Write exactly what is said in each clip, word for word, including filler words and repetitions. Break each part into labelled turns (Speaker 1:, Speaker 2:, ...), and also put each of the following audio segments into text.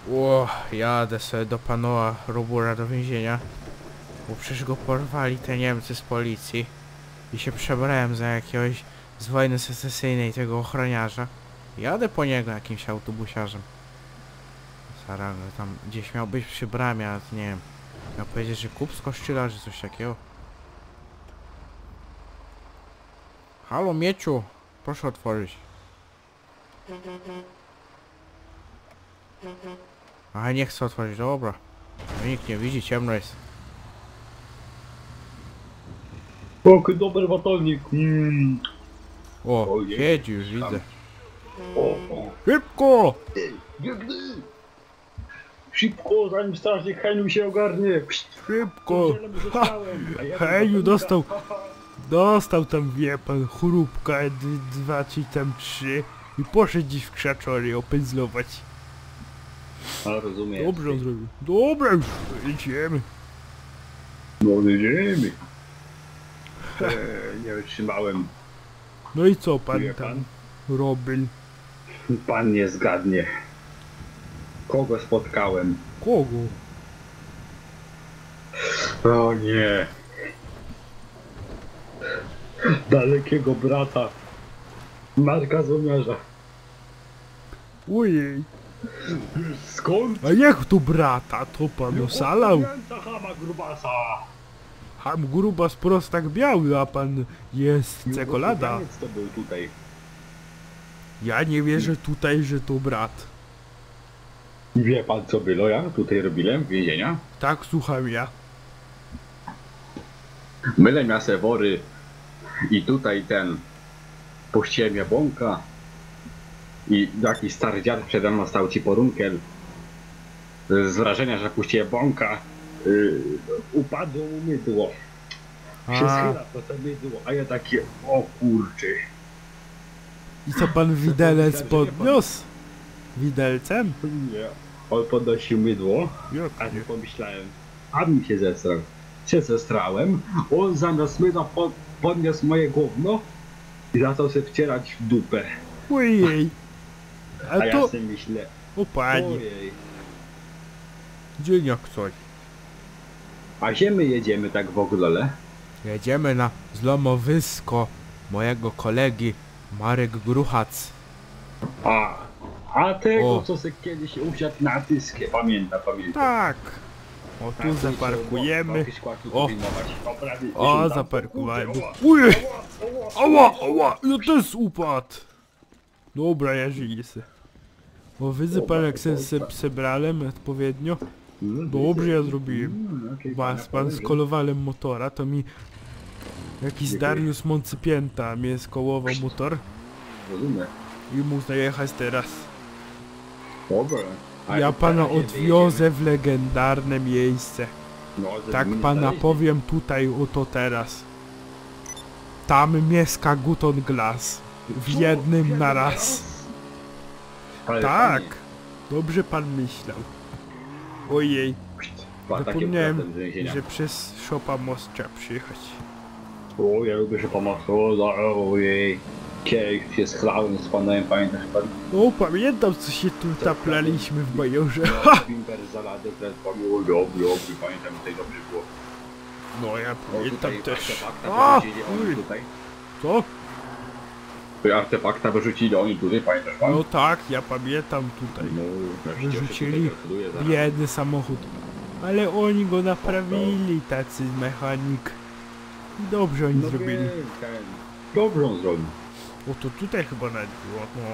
Speaker 1: O, jadę sobie do pana Robura do więzienia. Bo przecież go porwali te Niemcy z policji. I się przebrałem za jakiegoś z wojny secesyjnej tego ochroniarza. Jadę po niego jakimś autobusiarzem. Zaraz, tam gdzieś miał być przy bramie, ale nie wiem. Miał powiedzieć, że kup z kościela, czy coś takiego. Halo, Mieciu, proszę otworzyć. A nie chcę otworzyć, dobra. No, nikt nie widzi, ciemno jest.
Speaker 2: O, dobry watolnik. Mm.
Speaker 1: O,
Speaker 2: Ojej.
Speaker 1: siedzi już, widzę.
Speaker 2: O, o.
Speaker 1: Szybko!
Speaker 2: Biegnę! Szybko, zanim strażnik Heniu się ogarnie. Psst,
Speaker 1: Szybko!
Speaker 2: ha,
Speaker 1: Heniu dostał, dostał tam, wie pan, chróbka, dwa czy tam trzy i poszedł dziś w krzaczory opędzlować.
Speaker 2: A, rozumiem.
Speaker 1: Dobrze on zrobił. Dobra, już jedziemy.
Speaker 2: No, jedziemy. Eee, nie wytrzymałem.
Speaker 1: No i co pan
Speaker 2: Wie
Speaker 1: tam
Speaker 2: pan?
Speaker 1: robił?
Speaker 2: Pan nie zgadnie. Kogo spotkałem?
Speaker 1: Kogo?
Speaker 2: O nie. Dalekiego brata. Marka Złomiarza.
Speaker 1: Ojej.
Speaker 2: Skąd?
Speaker 1: A jak tu brata? To pan osalał?
Speaker 2: Hama grubasa.
Speaker 1: Ham grubas prostak biały, a pan jest czekolada.
Speaker 2: Jugoslawiec to był tutaj.
Speaker 1: Ja nie wierzę tutaj, że to brat.
Speaker 2: Wie pan co było ja tutaj robiłem w więzienia?
Speaker 1: Tak, słucham ja.
Speaker 2: Mylę miasę wory i tutaj ten puściłem jabłonka i jakiś stary dziad przede mną stał ci porunkiel. Z wrażenia, że puściłem jabłonka yy, upadło mu mydło. Się
Speaker 1: A,
Speaker 2: schyla to to mydło, a ja takie o kurczy.
Speaker 1: i co pan widelec podniósł? Widelcem?
Speaker 2: Nie. On podnosił mydło, a
Speaker 1: Jak
Speaker 2: nie
Speaker 1: nie?
Speaker 2: pomyślałem, a mi się zestrał. Się zestrałem, on zamiast mydła pod, podniósł moje gówno i zaczął się wcierać w dupę.
Speaker 1: Ojej. A
Speaker 2: A ja
Speaker 1: to...
Speaker 2: sobie myślę,
Speaker 1: O panie,
Speaker 2: ojej.
Speaker 1: dzień jak coś.
Speaker 2: A gdzie my jedziemy tak w ogóle?
Speaker 1: Jedziemy na zlomowisko mojego kolegi Marek Gruchac.
Speaker 2: A, a tego
Speaker 1: O.
Speaker 2: co se kiedyś usiadł na tyskie, pamięta, pamięta.
Speaker 1: Tak. O, tu zaparkujemy. O. O, zaparkowałem. Ujej! Ała, ała, no też upadł. Dobra, ja żyję se. Bo widzę pan jak se, se przebrałem odpowiednio. Dobrze ja zrobiłem. Was pan skolowałem motora, to mi jakiś Darius Moncypięta mnie skołował motor
Speaker 2: Rozumiem.
Speaker 1: i mógł jechać teraz.
Speaker 2: Dobra. A
Speaker 1: Ja
Speaker 2: jak
Speaker 1: pana
Speaker 2: na razie
Speaker 1: odwiozę w legendarne miejsce.
Speaker 2: No, żeby
Speaker 1: Tak
Speaker 2: mnie
Speaker 1: pana
Speaker 2: znaleźli.
Speaker 1: powiem tutaj oto teraz. Tam mieszka Guton Glass. W jednym na raz.
Speaker 2: Ale
Speaker 1: Tak.
Speaker 2: panie,
Speaker 1: Dobrze pan myślał. Ojej,
Speaker 2: pa, takim
Speaker 1: zapomniałem,
Speaker 2: prawem z więzienia.
Speaker 1: że przez Szopa most trzeba przyjechać.
Speaker 2: O, ja lubię się pomóc, ojej. Kiedyś się schlałem z panem, pamiętasz pan?
Speaker 1: O, pamiętam co się tu taplaliśmy w Bajorze.
Speaker 2: No, Bimber za ladę, ten pomógł, dobry, dobry, pamiętam, tutaj dobrze było.
Speaker 1: No ja
Speaker 2: O,
Speaker 1: pamiętam
Speaker 2: tutaj
Speaker 1: też.
Speaker 2: artefakta
Speaker 1: A,
Speaker 2: wyrzucili oni
Speaker 1: uj,
Speaker 2: tutaj.
Speaker 1: co?
Speaker 2: Tutaj artefakta wyrzucili oni tutaj, pamiętasz pan?
Speaker 1: No tak, ja pamiętam tutaj.
Speaker 2: No, ja się cieszę,
Speaker 1: Wyrzucili
Speaker 2: tutaj gratuluję za-
Speaker 1: biedny samochód. Ale oni go naprawili, tacy mechanik. I dobrze oni
Speaker 2: No
Speaker 1: zrobili.
Speaker 2: wiem, ten. Dobrze on zrobił.
Speaker 1: O, to tutaj chyba nawet było. No.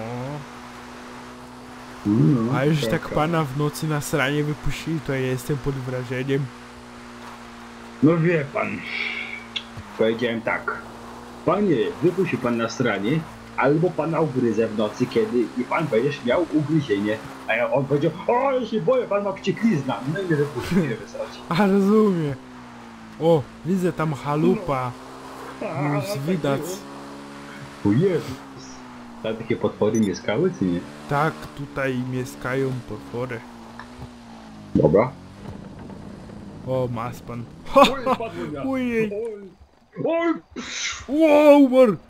Speaker 2: No,
Speaker 1: A już tak pana w nocy na sranie wypuścili, to ja jestem pod wrażeniem.
Speaker 2: No wie pan, powiedziałem tak. Panie, wypuścił pan na stronie, albo pana ugryzę w nocy, kiedy i pan będziesz miał ugryzienie. A ja on powiedział, o ja się boję, pan ma wścieklizna. No i mnie wypuścił, nie wysrać.
Speaker 1: A rozumiem. O, widzę tam chalupa. Już widać.
Speaker 2: O Jezus. Tam takie potwory mieszkały, czy nie?
Speaker 1: Tak, tutaj mieszkają potwory.
Speaker 2: Dobra.
Speaker 1: O, mas pan.
Speaker 2: Oj, spadłem ja.
Speaker 1: Ojej.
Speaker 2: Oj, oj.
Speaker 1: Wow, umarł.